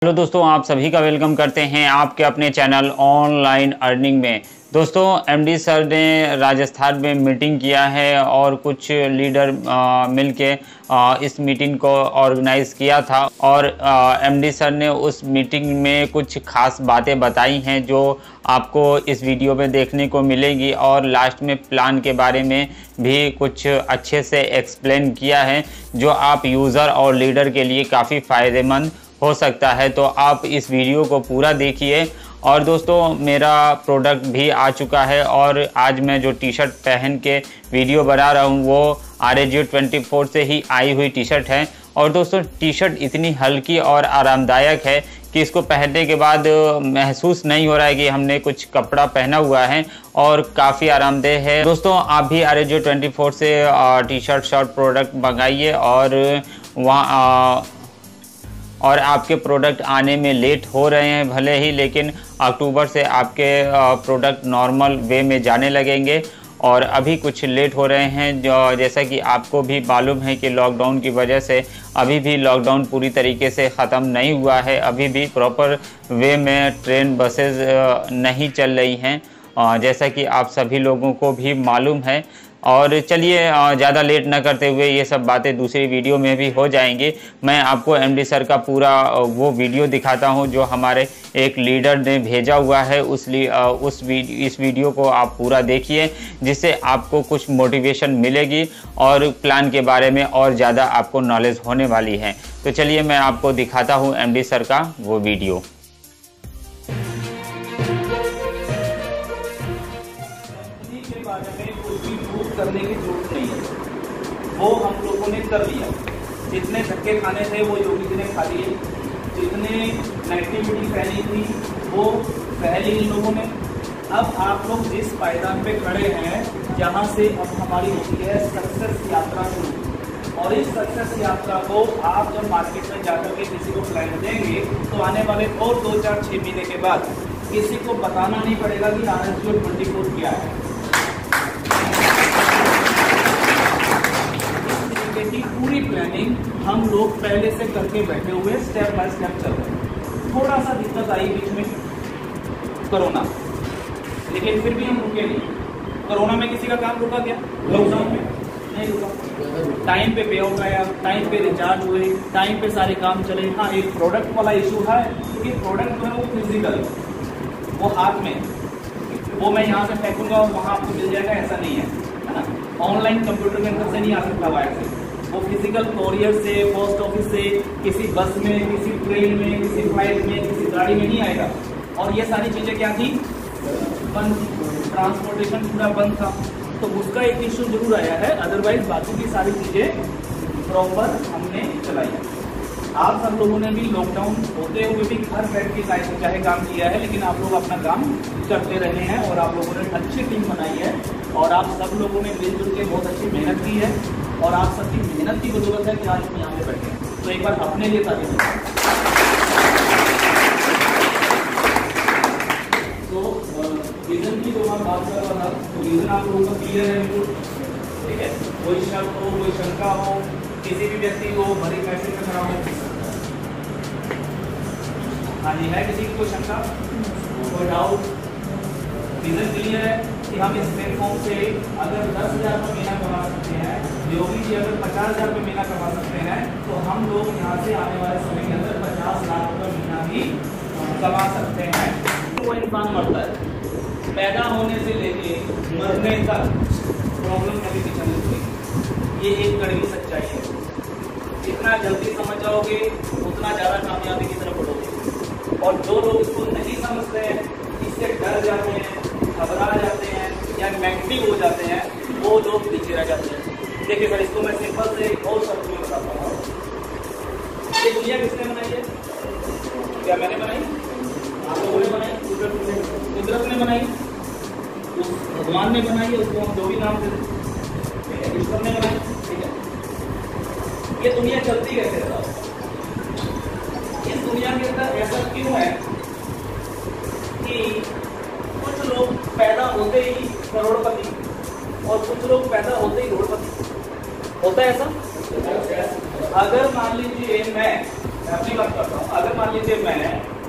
Hello दोस्तों, आप सभी का वेलकम करते हैं आपके अपने चैनल ऑनलाइन अर्निंग में। दोस्तों, एमडी सर ने राजस्थान में मीटिंग किया है और कुछ लीडर मिलके इस मीटिंग को ऑर्गेनाइज किया था और एमडी सर ने उस मीटिंग में कुछ खास बातें बताई हैं जो आपको इस वीडियो में देखने को मिलेगी और लास्ट में प्लान के बारे में भी कुछ अच्छे से एक्सप्लेन किया है जो आप यूज़र और लीडर के लिए काफ़ी फ़ायदेमंद हो सकता है। तो आप इस वीडियो को पूरा देखिए। और दोस्तों, मेरा प्रोडक्ट भी आ चुका है और आज मैं जो टी शर्ट पहन के वीडियो बना रहा हूँ वो RAG24 से ही आई हुई टी शर्ट है। और दोस्तों, टी शर्ट इतनी हल्की और आरामदायक है कि इसको पहनने के बाद महसूस नहीं हो रहा है कि हमने कुछ कपड़ा पहना हुआ है और काफ़ी आरामदेह है। दोस्तों, आप भी RAG24 से टी शर्ट प्रोडक्ट मंगाइए और आपके प्रोडक्ट आने में लेट हो रहे हैं भले ही, लेकिन अक्टूबर से आपके प्रोडक्ट नॉर्मल वे में जाने लगेंगे। और अभी कुछ लेट हो रहे हैं जो जैसा कि आपको भी मालूम है कि लॉकडाउन की वजह से अभी भी लॉकडाउन पूरी तरीके से ख़त्म नहीं हुआ है। अभी भी प्रॉपर वे में ट्रेन बसेस नहीं चल रही हैं जैसा कि आप सभी लोगों को भी मालूम है। और चलिए, ज़्यादा लेट ना करते हुए ये सब बातें दूसरी वीडियो में भी हो जाएंगी। मैं आपको एमडी सर का पूरा वो वीडियो दिखाता हूं जो हमारे एक लीडर ने भेजा हुआ है। इस वीडियो को आप पूरा देखिए जिससे आपको कुछ मोटिवेशन मिलेगी और प्लान के बारे में और ज़्यादा आपको नॉलेज होने वाली है। तो चलिए, मैं आपको दिखाता हूँ एमडी सर का वो वीडियो। करने की जरूरत नहीं है, वो हम लोगों ने कर लिया। जितने धक्के खाने थे वो योगी जी ने खा लिए, जितने नेगेटिविटी फैली थी वो फैली इन लोगों ने। अब आप लोग जिस पायदान पे खड़े हैं जहाँ से अब हमारी होती है सक्सेस यात्रा शुरू, और इस सक्सेस यात्रा को आप जब मार्केट में जाकर के किसी को प्लान देंगे तो आने वाले और 2, 4, 6 महीने के बाद किसी को बताना नहीं पड़ेगा कि RAG24 क्या है। की पूरी प्लानिंग हम लोग पहले से करके बैठे हुए, स्टेप बाय स्टेप चल रहे हैं। थोड़ा सा दिक्कत आई बीच में कोरोना, लेकिन फिर भी हम रुके नहीं। कोरोना में किसी का काम रुका क्या? लॉकडाउन में नहीं रुका। टाइम पे पे आउट आया, टाइम पे रिचार्ज हुए, टाइम पे सारे काम चले। हाँ, एक प्रोडक्ट वाला इशू है क्योंकि प्रोडक्ट जो है वो फिजिकल, वो हाथ में, वो मैं यहाँ से फेंकूंगा और वहाँ आपको मिल जाएगा, ऐसा नहीं है ना। ऑनलाइन कंप्यूटर के अंदर से नहीं आ सकता वायर से, वो फिजिकल कोरियर से, पोस्ट ऑफिस से, किसी बस में, किसी ट्रेन में, किसी फ्लाइट में, किसी गाड़ी में नहीं आएगा। और ये सारी चीजें क्या थी? बंद थी, ट्रांसपोर्टेशन पूरा बंद था। तो उसका एक इश्यू जरूर आया है, अदरवाइज बाकी की सारी चीजें प्रॉपर हमने चलाई। आप सब लोगों ने भी लॉकडाउन होते हुए भी घर बैठ के चाहे काम किया है, लेकिन आप लोग अपना काम करते रहे हैं और आप लोगों ने अच्छी टीम बनाई है और आप सब लोगों ने मिलजुल के बहुत अच्छी मेहनत की है और आप सबकी मेहनत की जरूरत है कि आज हम यहाँ पे बैठे हैं। तो एक बार अपने लिए ताली बजाएं। तो विजन की जो हम बात कर रहा था, तो विजन आप लोगों का क्लियर है बिल्कुल, ठीक है। कोई शक हो, कोई शंका हो, किसी भी व्यक्ति को भरी मैसेज में खड़ा हो, हाँ जी, है किसी की कोई शंका, कोई डाउट? विजन क्लियर है कि हम इस प्लेटफॉर्म से अगर 10,000 रुपये महीना कमा सकते हैं, योगी जी अगर 50,000 रुपये महीना कमा सकते हैं, तो हम लोग यहाँ से आने वाले समय के अंदर 50 लाख रुपये महीना भी कमा सकते हैं। वो इंसान मरता है, पैदा होने से लेके मरने तक प्रॉब्लम कभी पीछे नहीं होगी। ये एक कड़वी सच्चाई है। जितना जल्दी समझ जाओगे उतना ज़्यादा कामयाबी की तरफ बढ़ोगे। और जो लोग इसको नहीं समझते हैं, इससे डर जाते हैं, घबरा जाते हैं या नेगेटिव हो जाते हैं, वो लोग पीछे रह जाते हैं। देखिए सर, इसको मैं सिंपल से एक और शब्द में बताता हूँ। ये दुनिया किसने बनाई है? क्या मैंने बनाई? आप लोगों ने बनाई? कुदरत ने बनाई, उस भगवान ने बनाई है, उसको हम जो भी नाम देते हैं, ईश्वर ने बनाई, ठीक है। ये दुनिया चलती कैसे है? इस दुनिया के अंदर ऐसा क्यों है कि कुछ लोग पैदा होते ही करोड़पति और कुछ लोग पैदा होते ही करोड़पति? होता है ऐसा? अगर मान लीजिए मैं मैं अपनी बात करता हूँ। अगर मान लीजिए मैं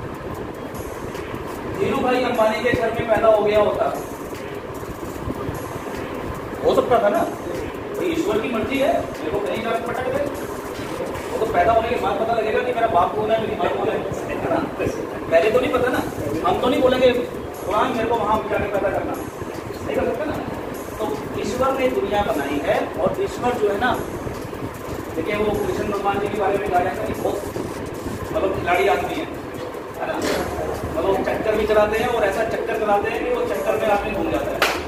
धीरू भाई अंबानी के घर में पैदा हो गया होता, हो सकता था ना, तो ईश्वर की मर्जी है, मेरे को कहीं जाकर पटक गए। वो तो पैदा होने के बाद पता लगेगा कि मेरा बाप कौन है, मेरी माँ कौन है ना। पहले तो नहीं पता ना, हम तो नहीं बोलेंगे कुरान मेरे को वहां जाके पैदा करना, नहीं कर सकता ना। तो ईश्वर ने दुनिया बनाई है, और ईश्वर जो है ना, देखिए वो कृष्ण भगवान जी के बारे में कहा जाता है, बहुत मतलब खिलाड़ी आदमी है ना, मतलब चक्कर भी चलाते हैं और ऐसा चक्कर चलाते हैं कि वो चक्कर में आदमी घूम जाता है।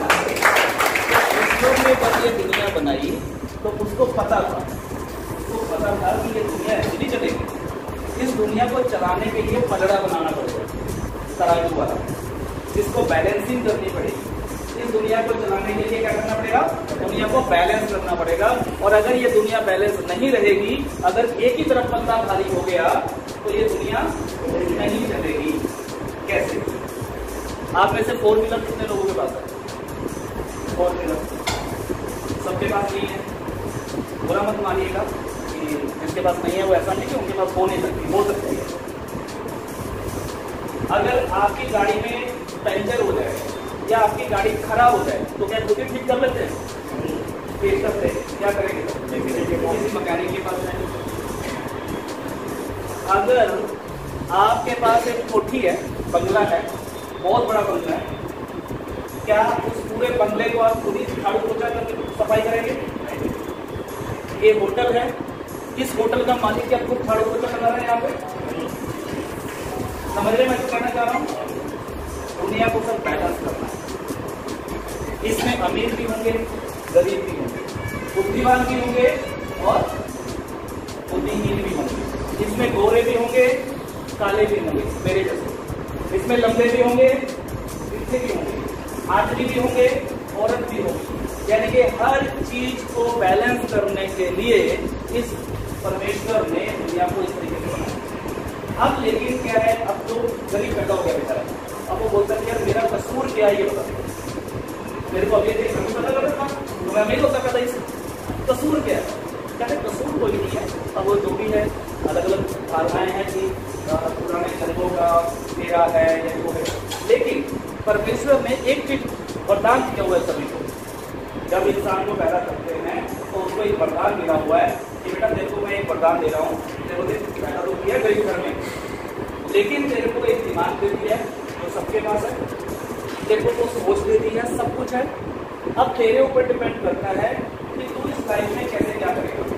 ईश्वर ने जब ये दुनिया बनाई तो उसको पता था कि ये दुनिया ऐसी नहीं चलेगी। इस दुनिया को चलाने के लिए पलड़ा बनाना पड़ेगा, तराजू वाला, जिसको बैलेंसिंग करनी पड़ेगी। इस दुनिया को चलाने के लिए क्या करना पड़ेगा, दुनिया को बैलेंस करना पड़ेगा। और अगर ये दुनिया बैलेंस नहीं रहेगी, अगर एक ही तरफ पल्ला भारी हो गया तो ये दुनिया नहीं चलेगी। कैसे? आप में से 4 व्हीलर कितने लोगों के पास है? 4 व्हीलर सबके पास नहीं है। बुरा मत मानिएगा कि जिसके पास नहीं है वो ऐसा नहीं कि उनके पास हो नहीं सकती, हो सकती है। अगर आपकी गाड़ी में पंचर हो जाए या आपकी गाड़ी खराब हो जाए तो क्या खुद ही ठीक कर लेते हैं? पेशकश से क्या करेंगे? किसी मैकेनिक के पास जाएंगे। अगर आपके पास एक कोठी है, बंगला है, बहुत बड़ा बंगला है, क्या उस पूरे बंगले को आप खुद ही झाड़ू पोछा करके सफाई करेंगे? ये होटल है, इस होटल का मालिक क्या खुद झाड़ू पोछा कर रहा है यहाँ पे? समझ रहे मैं तो कहना चाह रहा हूँ, दुनिया को सब बैलेंस करना है। इसमें अमीर भी होंगे, गरीब भी होंगे, बुद्धिमान भी होंगे और बुद्धिहीन भी होंगे। इसमें गोरे भी होंगे, काले भी होंगे, मेरे जैसे। इसमें लंबे भी होंगे, पीछे भी होंगे, आदमी भी होंगे, औरत भी होगी। यानी कि हर चीज को बैलेंस करने के लिए इस परमेश्वर ने दुनिया को इस तरीके से बनाया। अब लेकिन क्या है, अब तो गरीब पैदा हो गया बेचारा, अब वो बोलता है यार मेरा कसूर क्या है ये बता, मेरे को अभी पता लगा था तो मैं नहीं हो सकता था, इस कसूर क्या है? कहते कसूर कोई नहीं है। अब वो जो भी है, अलग अलग धारणाएं हैं कि पुराने जन्मों का तेरा है या जो है, लेकिन परमेश्वर ने एक चीज वरदान दिया हुआ है सभी को। जब इंसान को पैदा करते हैं तो उसको एक वरदान मिला हुआ है कि बेटा तेरे को मैं एक वरदान दे रहा हूँ, तेरे को पैदा तो किया गरीब घर में, लेकिन तेरे को एक दिमाग दे दिया है जो सबके पास है, तेरे को तो सोच दे दी है, सब कुछ है। अब तेरे ऊपर डिपेंड करता है कि तू इस लाइफ में कैसे क्या करेगा।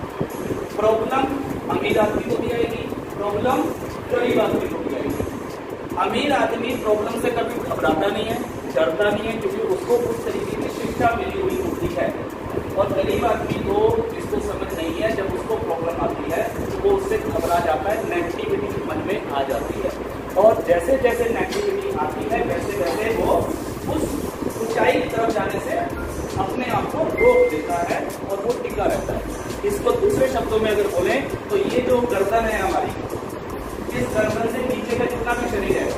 प्रॉब्लम अमीर आदमी को भी आएगी, प्रॉब्लम गरीब आदमी को भी आएगी। अमीर आदमी प्रॉब्लम से कभी घबराता नहीं है, डरता नहीं है, क्योंकि उसको उस तरीके की शिक्षा मिली हुई होती है। और गरीब आदमी को इसको समझ नहीं है, जब उसको प्रॉब्लम आती है तो वो उससे घबरा जाता है, नेगेटिविटी मन में आ जाती है। और जैसे जैसे नेगेटिविटी आती है वैसे वैसे वो उस ऊंचाई की तरफ जाने से अपने आप को रोक देता है और वो टिका रहता है। इसको दूसरे शब्दों में अगर बोले तो ये जो गर्दन है हमारी, इस गर्दन से नीचे का जितना भी शरीर है,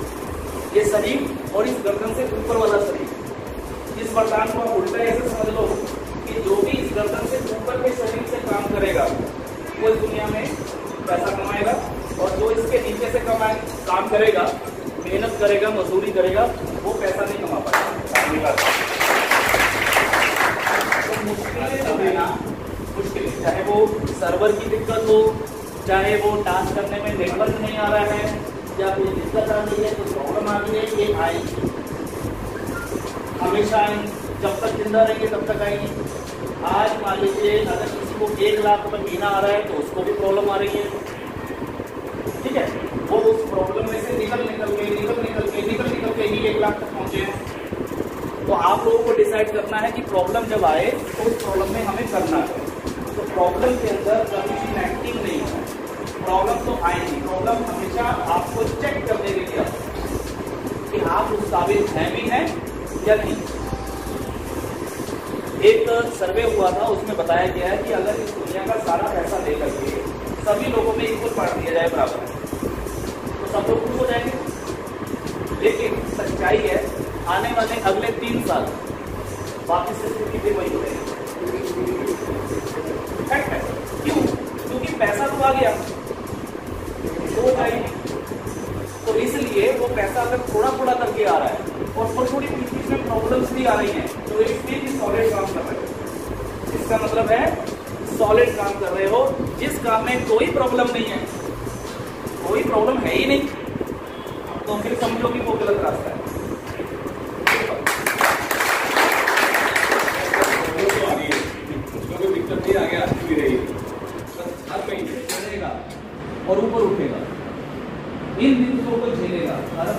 ये शरीर, और इस गर्दन से ऊपर वाला शरीर, इस वरदान को आप उल्टा ऐसे समझ लो कि जो भी इस गर्दन से ऊपर के शरीर से काम करेगा वो इस दुनिया में पैसा कमाएगा, और जो इसके नीचे से काम करेगा, मेहनत करेगा, मजदूरी करेगा, वो पैसा नहीं कमा पाएगा। तो मुश्किलें जो है ना, मुश्किलें, चाहे वो सर्वर की दिक्कत हो, चाहे वो टास्क करने में नेटवर्क नहीं आ रहा है, या कोई दिक्कत आ रही है, कोई प्रॉब्लम आ रही है, ये आएगी, हमेशा आएंगी, जब तक जिंदा रहेंगे तब तक आएंगी। आज मान लीजिए अगर किसी को 1 लाख रुपये महीना आ रहा है तो उसको भी प्रॉब्लम आ रही है, ठीक है, वो उस प्रॉब्लम में से निकल के ही 1 लाख तक पहुंचे हैं। तो आप लोगों को डिसाइड करना है कि प्रॉब्लम जब आए तो उस प्रॉब्लम में हमें करना है। तो प्रॉब्लम के अंदर कभी भी नेगेटिव नहीं है, प्रॉब्लम तो आएगी, प्रॉब्लम हमेशा आपको चेक करने के लिए कि आप उस काबिल हैं भी हैं या नहीं। एक सर्वे हुआ था, उसमें बताया गया है कि अगर इस दुनिया का सारा पैसा लेकर के सभी लोगों में इक्वल बांट दिया जाए बराबर, तो सब लोग खुश हो जाएंगे। लेकिन सच्चाई है, आने वाले अगले 3 साल वापिस से स्थिति फिर वही हो जाएगी। क्यों? क्योंकि पैसा तो आ गया, होगा ही नहीं। तो इसलिए वो पैसा अगर थोड़ा थोड़ा करके आ रहा है और थोड़ी थोड़ी बीच में प्रॉब्लम्स भी आ रही हैं, तो इसलिए कि सॉलिड काम कर रहे हो। इसका मतलब है सॉलिड काम कर रहे हो। जिस काम में कोई प्रॉब्लम नहीं है, कोई प्रॉब्लम है ही नहीं, तो फिर समझो कि वो गलत रास्ता है। और ऊपर उठेगा, इन बिंदुओं को झेलेगा।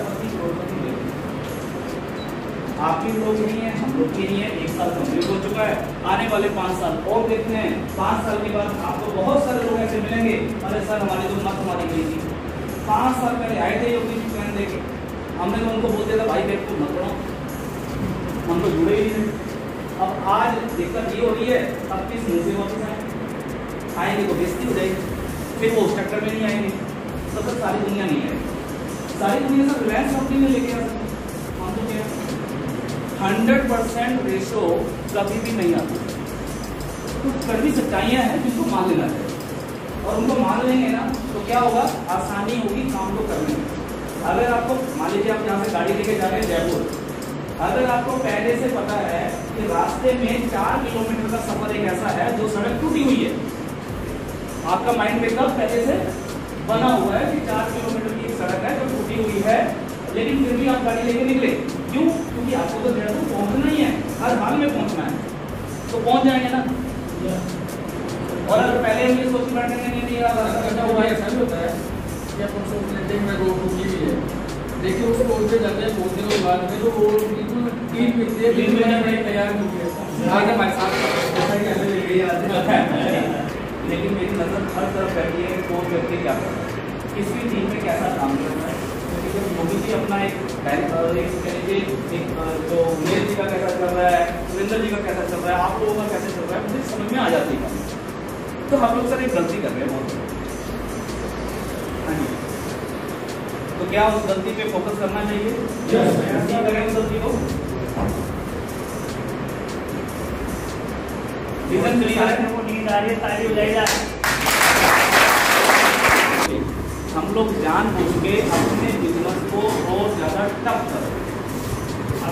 आपकी लोग नहीं है, हम लोग की नहीं है। 1 साल कंप्लीट हो चुका है, आने वाले 5 साल और देखते हैं। 5 साल के बाद आपको बहुत सारे लोग ऐसे मिलेंगे, अरे सर हमारी तो मत मारी गई थी। 5 साल पहले आए थे योगी जी प्लान देके, हमने तो उनको बोल दिया था भाई देख तो मत पढ़ो, हम तो जुड़े ही नहीं। अब आज दिक्कत ये हो रही है, अब किस मुँह से वापस आएंगे तो बेइज्जती हो जाएगी, फिर वो उस चक्कर में नहीं आएंगे। सब तक सारी दुनिया नहीं है, सारी दुनिया सब रिलायंस कंपनी में लेके आ सकते। हम तो क्या 100% रेशो कभी भी नहीं आता। तो कड़वी सच्चाइयाँ हैं जिनको मान लेना चाहिए, और उनको मान लेंगे ना तो क्या होगा, आसानी होगी काम को करने में। अगर आपको मान लीजिए आप यहाँ से गाड़ी लेके जा रहे हैं जयपुर, अगर आपको पहले से पता है कि रास्ते में 4 किलोमीटर का सफर एक ऐसा है जो सड़क टूटी हुई है, आपका माइंड मेकअप पहले से बना हुआ है कि 4 किलोमीटर की सड़क है जो टूटी हुई है, लेकिन फिर भी आप गाड़ी लेके निकले। क्यों? क्योंकि आपको तो जयपुर पहुंचना ही है, हर हाल में पहुंचना है, तो पहुंच जाएंगे ना। और अगर पहले हम ये सोच बैठेंगे नहीं यार रास्ता हुआ है, ऐसा भी होता है क्या सोच लेते हैं मैं रोड टूटी हुई है, देखिए उसको बोलते जाते हैं, बहुत दिनों बाद में तो रोड बिल्कुल 3 महीने तैयार हो गया आगे हमारे साथ। लेकिन मेरी नजर हर तरफ बैठी है, कौन व्यक्ति क्या कर रहा है, किसकी टीम में कैसा काम कर रहा है। क्योंकि जब मोदी जी अपना एक जो मेयर जी का कैसा चल रहा है, सुरेंद्र जी का कैसा चल रहा है, आप लोगों का कैसे चल रहा है, मुझे समझ में आ जाती है। तो हम लोग सर एक गलती कर रहे हैं बहुत। हाँ जी, तो क्या उस गलती पे फोकस करना चाहिए? करें उस गलती को। हम लोग जानबूझ के अपने बिजनेस को और ज्यादा टफ कर रहे हैं।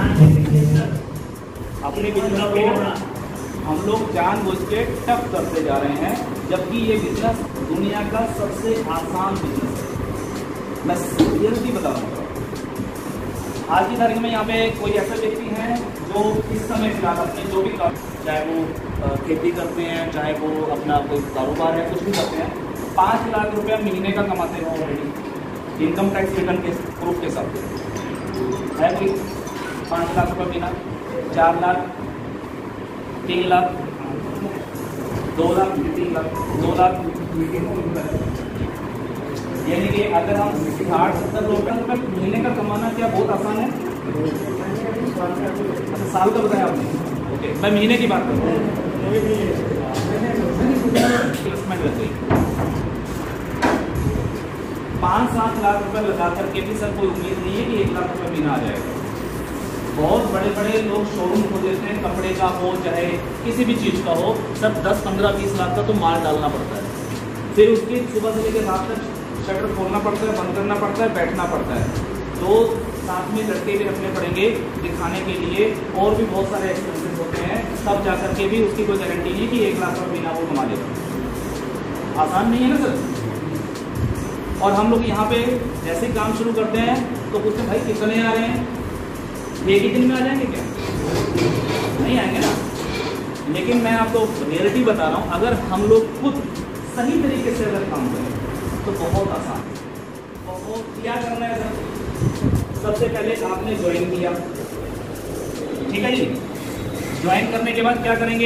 अपने बिजनेस को हम लोग जानबूझ के टफ करते जा रहे हैं, जबकि ये बिजनेस दुनिया का सबसे आसान बिजनेस है। मैं सीरियसली बता रहा हूँ। आज की तारीख में यहाँ पे कोई ऐसे व्यक्ति हैं जो इस समय फिलहाल अपने जो भी काम, चाहे वो खेती करते हैं, चाहे वो अपना कोई कारोबार है, कुछ भी करते हैं, 5 लाख रुपया महीने का कमाते हो ऑलरेडी इनकम टैक्स रिटर्न के प्रूफ के साथ। है कोई 5 लाख रुपये महीना, 4 लाख, 3 लाख, 2 लाख, 3 लाख, 2 लाख, यानी कि अगर हम 60-70 रुपये महीने का कमाना क्या बहुत आसान है? अच्छा साल का बताया आपने, ओके मैं महीने की बात कर रहा हूँ। इन्वेस्टमेंट लग गई 5-7 लाख रुपए लगा करके भी सर कोई उम्मीद नहीं है कि 1 लाख रुपए महीना आ जाएगा। बहुत बड़े बड़े लोग शोरूम खोल देते हैं, कपड़े का हो चाहे किसी भी चीज़ का हो, सब 10, 15, 20 लाख का तो माल डालना पड़ता है। फिर उसकी सुबह से लेकर रात तक शटर खोलना पड़ता है, बंद करना पड़ता है, बैठना पड़ता है। तो साथ में लड़के भी रखने पड़ेंगे दिखाने के लिए, और भी बहुत सारे एक्सपेंसेस होते हैं, तब जा करके भी उसकी कोई गारंटी नहीं कि 1 लाख रुपये महीना वो कमा लेगा। आसान नहीं है ना सर। और हम लोग यहाँ पे जैसे ही काम शुरू करते हैं तो पूछते हैं भाई कितने आ रहे हैं, एक ही दिन में आ जाएंगे क्या? नहीं आएंगे ना। लेकिन मैं आपको रियलिटी बता रहा हूँ, अगर हम लोग खुद सही तरीके से अगर काम करें तो बहुत आसान है। बहुत क्या करना है सर, सबसे पहले आपने ज्वाइन किया, ठीक है जी। ज्वाइन करने के बाद क्या करेंगे,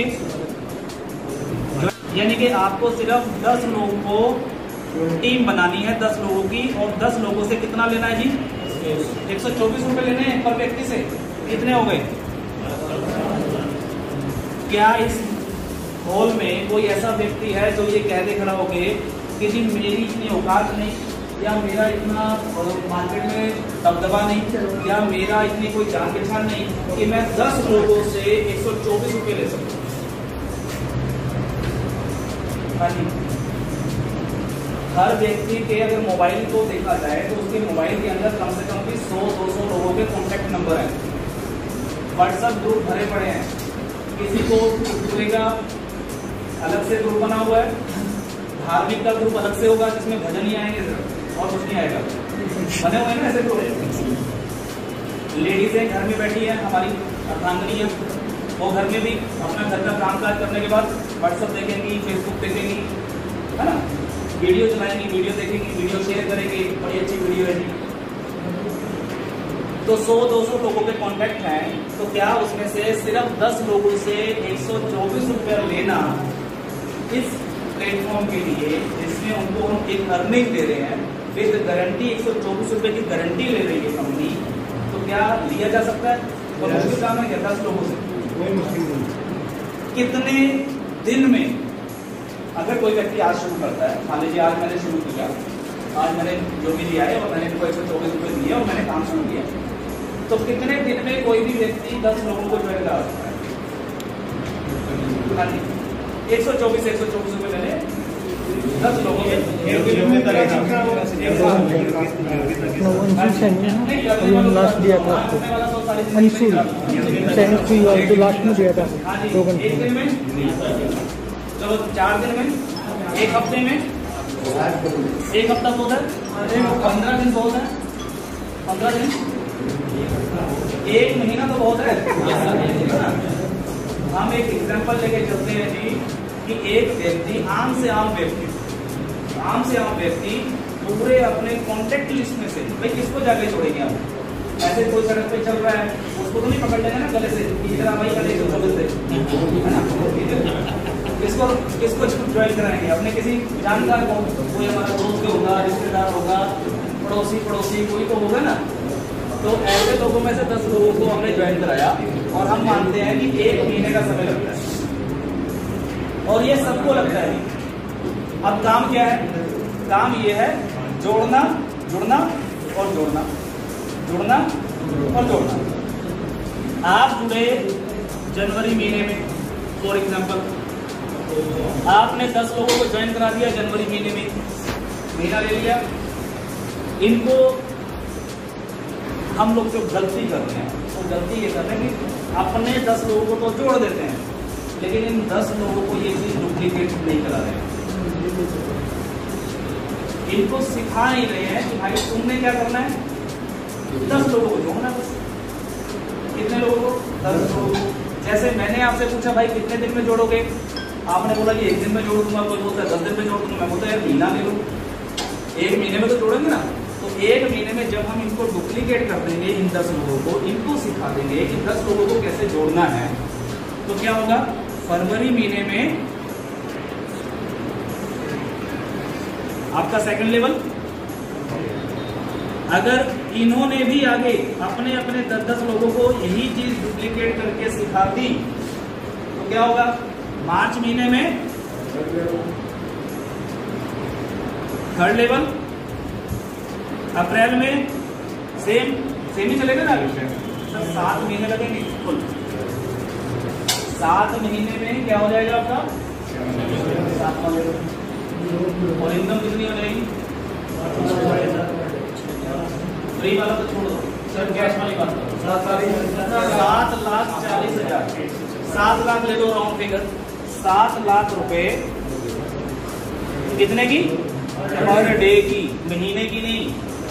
यानी कि आपको सिर्फ 10 लोगों को टीम बनानी है, 10 लोगों की, और 10 लोगों से कितना लेना है जी? 124 रुपए लेने हैं पर व्यक्ति से। कितने हो गए? क्या इस हॉल में कोई ऐसा व्यक्ति है जो ये कह दे खड़ा होके कि जी मेरी इतनी औकात नहीं, या मेरा इतना मार्केट में दबदबा नहीं, या मेरा इतनी कोई जान पहचान नहीं कि मैं 10 लोगों से 124 रुपये ले सकूं? हाँ जी, हर व्यक्ति के अगर मोबाइल को देखा जाए तो उसके मोबाइल के अंदर कम से कम भी 100-200 लोगों के कॉन्टैक्ट नंबर हैं। व्हाट्सएप ग्रुप भरे पड़े हैं, किसी को चुटकुले का अलग से ग्रुप बना हुआ है, धार्मिक का ग्रुप अलग से होगा जिसमें भजन ही आएंगे सिर्फ और कुछ नहीं आएगा, बने हुए हैं ना ऐसे ग्रुप। लेडीजें घर में बैठी हैं, हमारी अर्धांगिनी है, वो घर में भी अपना घर का काम काज करने के बाद व्हाट्सएप देखेंगी, फेसबुक देखेंगी, है ना, वीडियो चलाएंगी, वीडियो देखेंगी, वीडियो शेयर करेंगी, बड़ी अच्छी वीडियो है। तो 100-200 लोगों के कॉन्टैक्ट हैं, तो क्या उसमें से सिर्फ 10 लोगों से 124 रुपया लेना इस प्लेटफॉर्म के लिए, जिसमें उनको हम एक अर्निंग दे रहे हैं विद गारंटी, 124 रुपए की गारंटी ले रही है कंपनी, तो क्या लिया जा सकता है? और मुश्किल काम है क्या 10 लोगों से? कोई मुश्किल नहीं। कितने दिन में अगर कोई व्यक्ति आज शुरू करता है, मान लीजिए आज मैंने शुरू किया, आज मैंने जो भी लिया है और मैंने इनको 124 रुपये दिए और मैंने काम शुरू किया, तो कितने दिन में कोई भी व्यक्ति 10 लोगों को ज्वाइन करा सकता है? 124 रुपये मैंने 10 लोगों के लास्ट दिया था अंशुल लास्ट में दिया था 2 घंटे। चलो 4 दिन में, 1 हफ्ते में, 1 हफ्ता बहुत है, 15 दिन बहुत है, 15 दिन, 1 महीना तो बहुत है। हम एक एग्जांपल लेके चलते हैं जी कि एक व्यक्ति, आम से आम व्यक्ति पूरे अपने कॉन्टेक्ट लिस्ट में से, भाई किसको जाके छोड़ेंगे आप? ऐसे कोई सड़क पे चल रहा है, उसको तो नहीं पकड़ लेंगे ना गले से, इधर भाई गले से, है ना? किसको ज्वाइन कराएंगे? अपने किसी जानकार को, कोई हमारा दोस्त होगा, रिश्तेदार होगा, पड़ोसी कोई तो होगा ना। तो ऐसे लोगों में से 10 लोगों को हमने ज्वाइन कराया और हम मानते हैं कि 1 महीने का समय लगता है, और ये सबको लगता है। अब काम क्या है? काम ये है जुड़ना और जोड़ना। आप जुड़े जनवरी महीने में, फॉर एग्जाम्पल आपने 10 लोगों को ज्वाइन करा दिया जनवरी महीने में, महीना ले लिया। इनको हम लोग जो गलती कर रहे हैं, वो गलती ये कर रहे हैं कि अपने 10 लोगों को तो जोड़ देते हैं, लेकिन इन 10 लोगों को ये चीज डुप्लीकेट नहीं करा रहे हैं। इनको सिखा नहीं रहे हैं कि भाई तुमने क्या करना है, 10 लोगों को जोड़ना है। कितने लोगों को? 10 लोगों को। जैसे मैंने आपसे पूछा भाई कितने दिन में जोड़ोगे, आपने बोला कि 1 दिन में जोड़ दूंगा, कोई बोलता है 10 दिन में जोड़ दूंगा, मैं बोलता है यार महीना ले लो, 1 महीने में तो जोड़ेंगे ना। तो 1 महीने में जब हम इनको डुप्लीकेट कर देंगे, इन 10 लोगों को, इनको सिखा देंगे कि 10 लोगों को कैसे जोड़ना है, तो क्या होगा? फरवरी महीने में आपका सेकंड लेवल। अगर इन्होंने भी आगे अपने 10 लोगों को यही चीज डुप्लीकेट करके सिखा दी, तो क्या होगा? मार्च महीने में थर्ड लेवल, अप्रैल में सेम ही चलेगा ना। 7 महीने लगेंगे कुल। 7 महीने में क्या हो जाएगा आपका? 7वां लेवल। और इनकम कितनी हो जाएगी? फ्री वाला तो छोड़ दो सर, कैश वाली बात करो। 7,40,000, 7 लाख ले लो राउंड फिगर, 7 लाख रुपए कितने की? पर डे की, महीने की नहीं।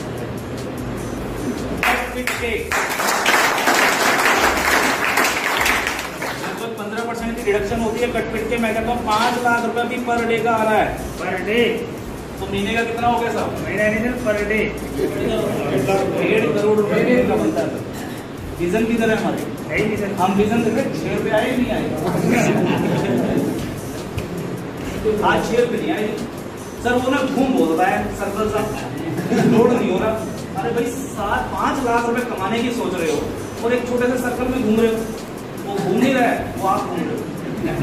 लगभग 15% की रिडक्शन होती है कट पिट के। मैं कहता हूँ 5 लाख रुपए भी पर डे का आ रहा है, पर डे। तो महीने का कितना हो गया साहब? महीने नहीं, पर डे 1.5 करोड़ रुपए का बनता है। विजन की तरह हमारे, हम विजन देखे 6 रुपये आए नहीं आए, आज 6 रुपये नहीं आए सर। वो ना घूम बोल रहा है सर्कल सा, लोड नहीं हो रहा। अरे भाई 5 लाख रुपए कमाने की सोच रहे हो और एक छोटे से सर्कल में घूम रहे हो। वो घूम नहीं रहा है, वो आप घूम रहे हो,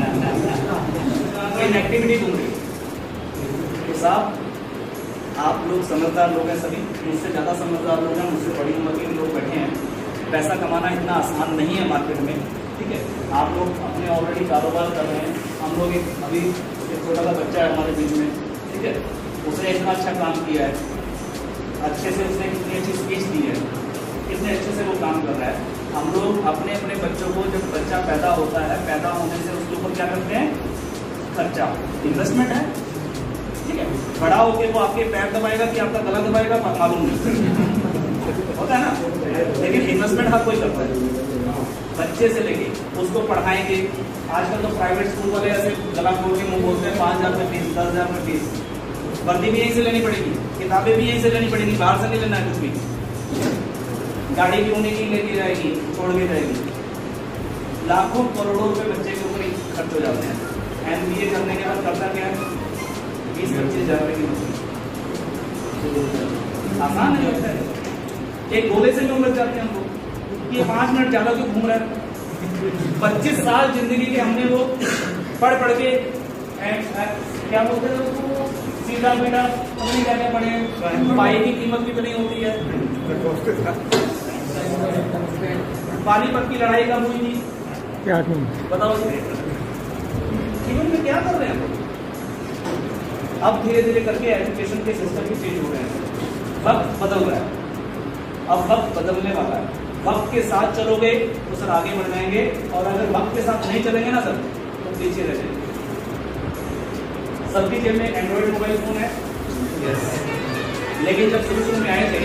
नेगेटिविटी घूम रही है। तो साहब आप लोग समझदार लोग हैं, सभी मुझसे ज़्यादा समझदार लोग हैं, मुझसे बड़ी उम्र के लोग बैठे हैं। पैसा कमाना इतना आसान नहीं है मार्केट में, ठीक है। आप लोग अपने ऑलरेडी कारोबार कर रहे हैं, हम लोग अभी एक छोटा सा बच्चा है हमारे बीच में, ठीक है। उसने इतना अच्छा काम किया है, अच्छे से उसने कितनी अच्छी स्पीच दी है, कितने अच्छे से वो काम कर रहा है। हम लोग अपने अपने बच्चों को, जब बच्चा पैदा होता है, पैदा होने से उसके ऊपर क्या करते हैं, खर्चा, इन्वेस्टमेंट है, ठीक है। बड़ा होके वो आपके पैर दबाएगा कि आपका गला दबाएगा मालूम नहीं होता है ना, लेकिन इन्वेस्टमेंट हर कोई करता है। बच्चे से लेके उसको पढ़ाएंगे। आजकल तो प्राइवेट स्कूल वाले ऐसे गला खोल के मुंह बोलते हैं 5,000 रुपये फीस, 10,000 रुपये फीस। वर्दी भी यहीं से लेनी पड़ेगी, किताबें भी यहीं से लेनी पड़ेगी, बाहर से नहीं लेना है कुछ भी। गाड़ी भी उन्हीं की लेके जाएगी, छोड़ के जाएगी। लाखों करोड़ों रुपए बच्चे के ऊपर खर्च हो जाते हैं। MBA करने के बाद करता क्या है, 20-25 हज़ार रुपये की नौकरी, आसान नहीं होता है। एक गोले से क्यों लग जाते हैं हमको, ये 5 मिनट ज्यादा क्यों घूम रहा है। 25 साल जिंदगी के हमने वो पढ़ के क्या बोलते हैं उसको, सीधा बेटा नहीं जाने पड़े, पाई की कीमत भी तो नहीं होती है। पानीपत की लड़ाई कब हुई थी, क्या बताओ जीवन में क्या कर रहे हैं। अब धीरे धीरे करके एजुकेशन के सिस्टम भी चेंज हो रहे हैं, वक्त बदल रहा है, अब वक्त बदलने वाला है। वक्त के साथ चलोगे तो सर आगे बढ़ जाएंगे, और अगर वक्त के साथ नहीं चलेंगे ना सर तो पीछे रह जाएंगे। सबकी जेब में एंड्रॉइड मोबाइल फोन है, लेकिन जब शुरू में आए थे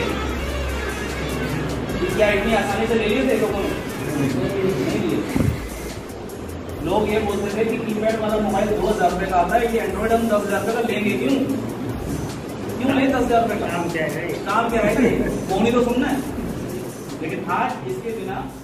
क्या इतनी आसानी से ले लिए थे लोगों ने, नहीं लिए। लोग ये बोलते थे कि कीपैड वाला मोबाइल 2,000 रुपए का आता है, ये एंड्रॉइड हम 10,000 रुपए का लेंगे, क्यों ले 10,000 रुपए का, काम क्या है, फोन ही तो सुनना है। लेकिन आज इसके बिना